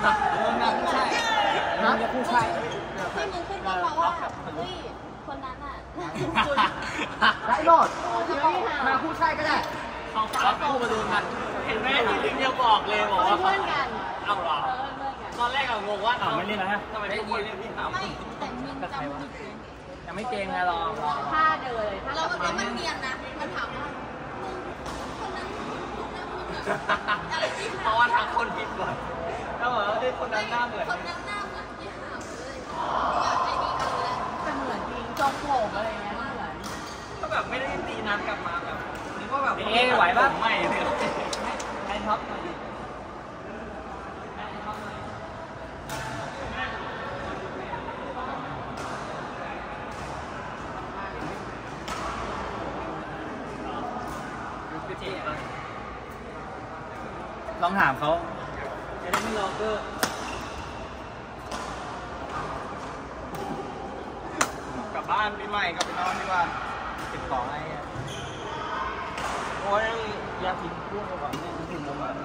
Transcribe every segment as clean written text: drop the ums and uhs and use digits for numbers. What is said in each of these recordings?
ผู้ชายนะผู้ชายที่มึงขึ้นมาว่าเฮ้ยคนนั้นอ่ะได้หมดมาผู้ชายก็ได้เขาฝากคู่มาดูกันเห็นไหมจริงๆเดียวบอกเลยบอกว่าเพื่อนกันเอาหรอตอนแรกเรางงว่าไม่เล่นแล้วฮะทำไมได้ยินเรื่องที่ถามไม่แต่มินจำผิดยังไม่เก่งนะรอท่าเดินเลยเราก็มันเนียนนะมันถามว่าคนนั้นเพราะว่าทางคนผิดก่อนถ้าบอกว่าได้คนนั้นหน้าเหมือนคนนั้นหน้าเหมือนที่ถามเลยอยากให้ดีเอาเลยแต่เหมือนจริงจอมโผล่อะไรเงี้ยเหมือนก็แบบไม่ได้ตีนัดกลับมาแบบนึกว่าแบบไหวป่ะไม่เลยไอ้ท็อปหน่อยลองถามเขาจะได้ไม่รอเกอร์กลับบ้านปีใหม่กลับไปนอนดีกว่าเก็บของอะไรโอ้ยอยากทิ้งพวกเราแบบนี้ถึงประมาณ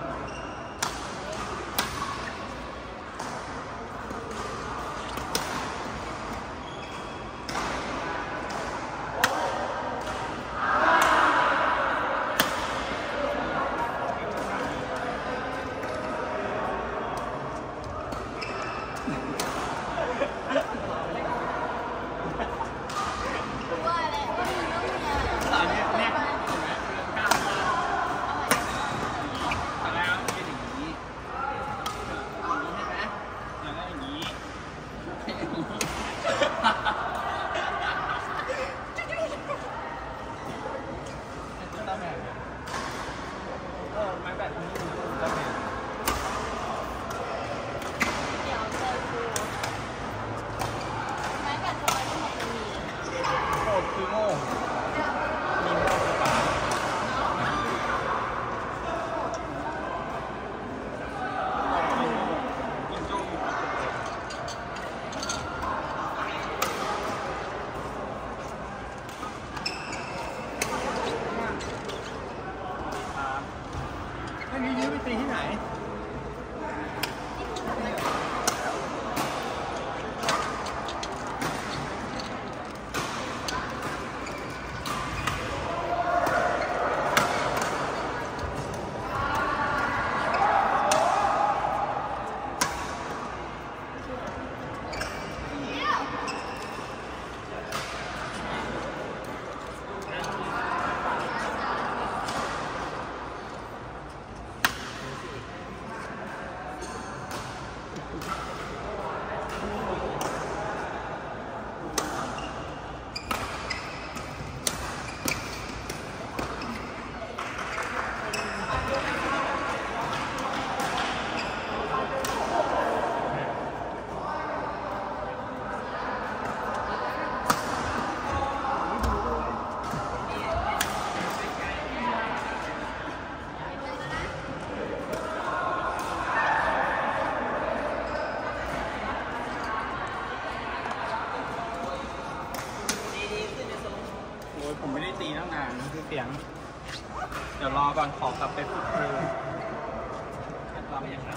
ผมไม่ได้ตีตั้งนานคือเสียงเดี๋ยวรอก่อนขอกลับไปพูดคุยรอไปอย่างไร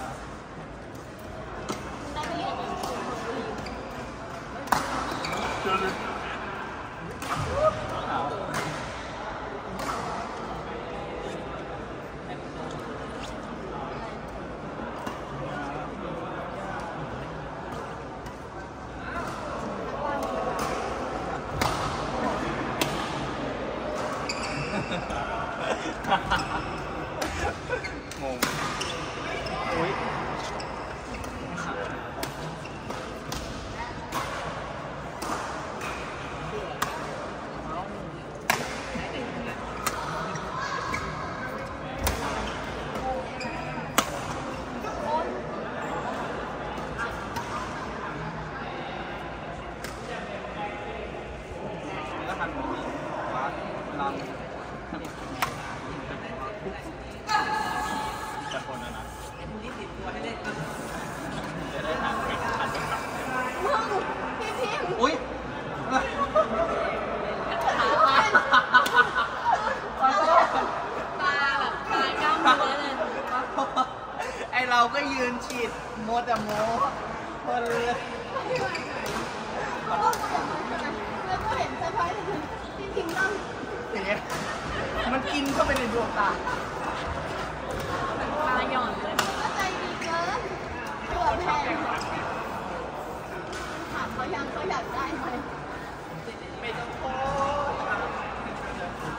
งงอุ้ยมัวแต่โม้คนเลยเขาบอกอย่างนั้นใช่ไหมแล้วก็เห็นเซอร์ไพรส์ที่พิมพ์นั่งอย่างเงี้ยมันกินเข้าไปในดวงตาตาหย่อนเลยก็ใจดีเกินเผื่อแพงถามเขายังเขาอยากได้ไหมไม่ต้องโทษ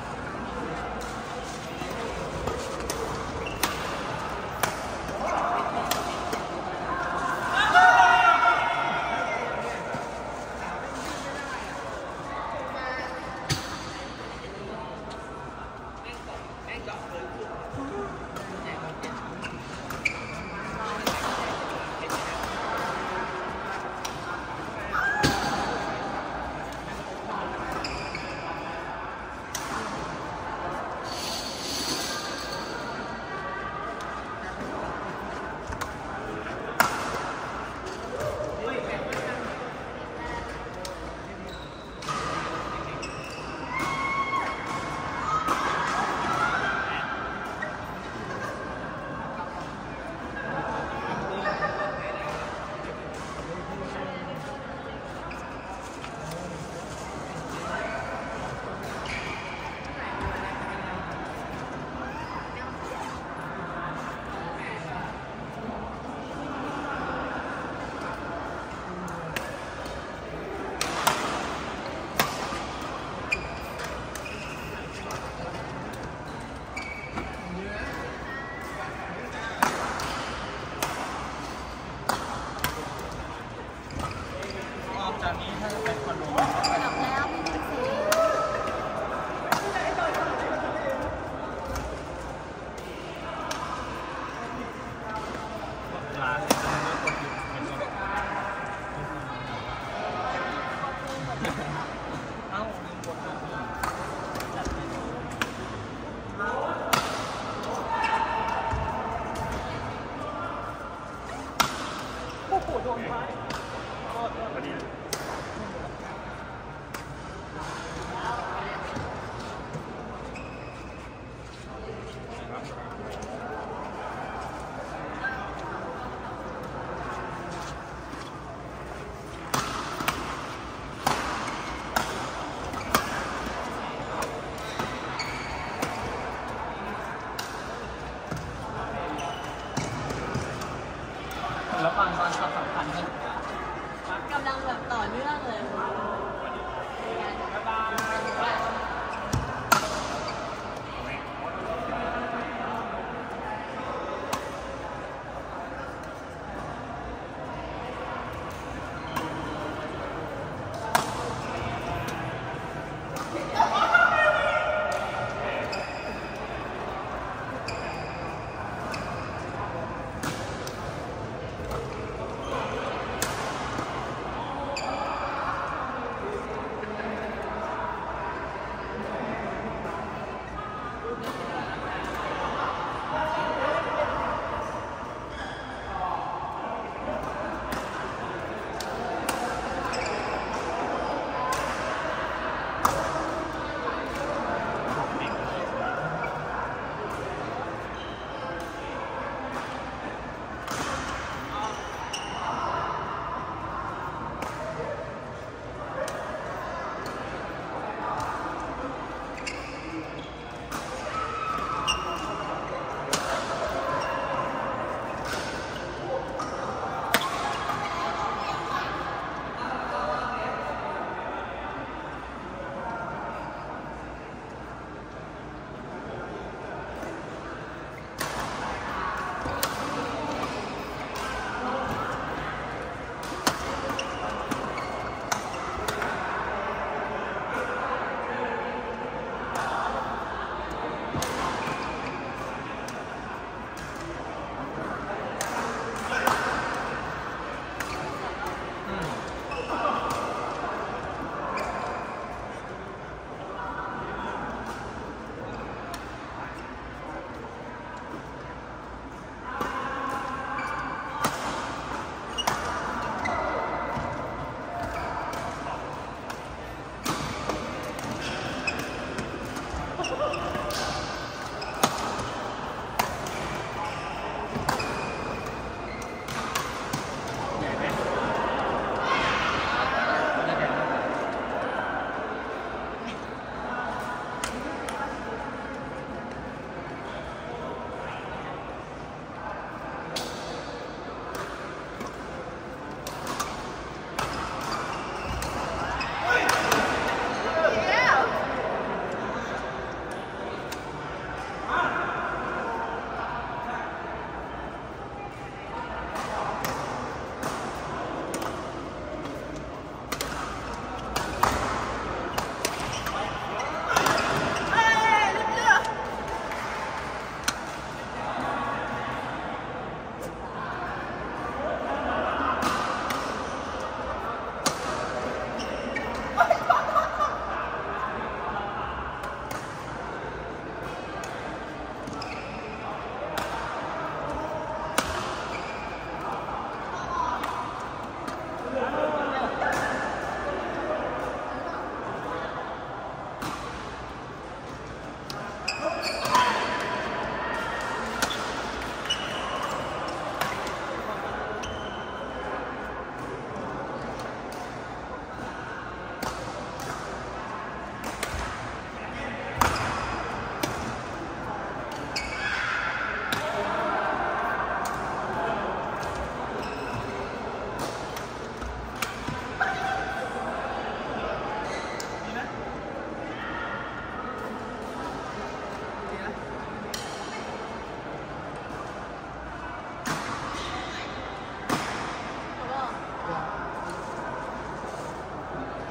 จากนี้ถ้าจะเป็นคอนโดกลับแล้วไม่มีสีร้านเอ้าลืมกดเลยโอ้โหโดนไม้พอดีแล้วฟังตอนช็อตสำคัญกันกำลังแบบต่อเนื่องเลย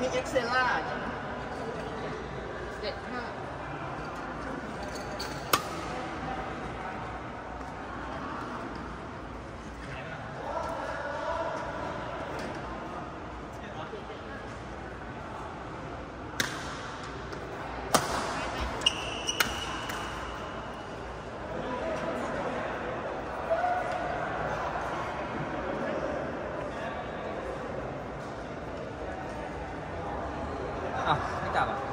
พี่เอ็กเซล่า 75 อ่ะไม่กลับอ่ะ